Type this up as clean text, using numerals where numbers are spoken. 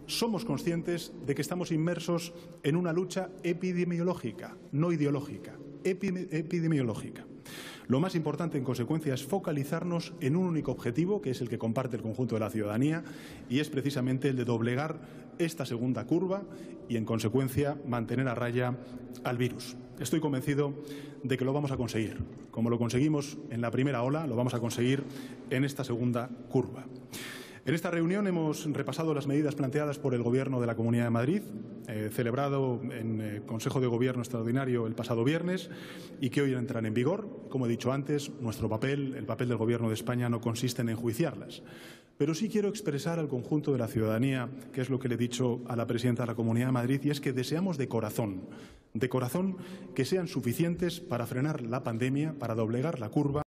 somos conscientes de que estamos inmersos en una lucha epidemiológica, no ideológica, epidemiológica. Lo más importante, en consecuencia, es focalizarnos en un único objetivo, que es el que comparte el conjunto de la ciudadanía, y es precisamente el de doblegar esta segunda curva y, en consecuencia, mantener a raya al virus. Estoy convencido de que lo vamos a conseguir. Como lo conseguimos en la primera ola, lo vamos a conseguir en esta segunda curva. En esta reunión hemos repasado las medidas planteadas por el Gobierno de la Comunidad de Madrid, celebrado en el Consejo de Gobierno extraordinario el pasado viernes y que hoy entran en vigor. Como he dicho antes, nuestro papel, el papel del Gobierno de España, no consiste en enjuiciarlas. Pero sí quiero expresar al conjunto de la ciudadanía, que es lo que le he dicho a la presidenta de la Comunidad de Madrid, y es que deseamos de corazón que sean suficientes para frenar la pandemia, para doblegar la curva.